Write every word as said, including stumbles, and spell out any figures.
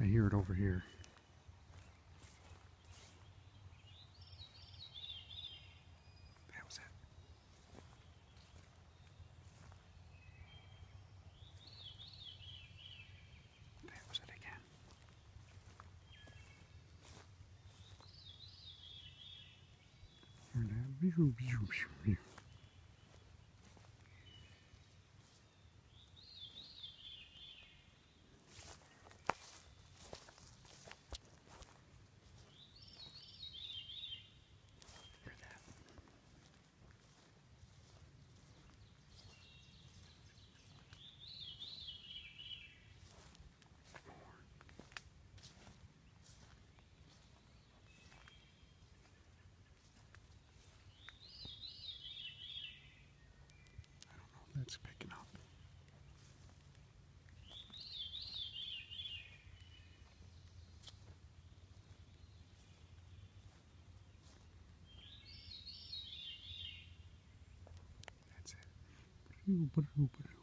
I hear it over here. That was it. That was it again. Hear that? That's picking up. That's it.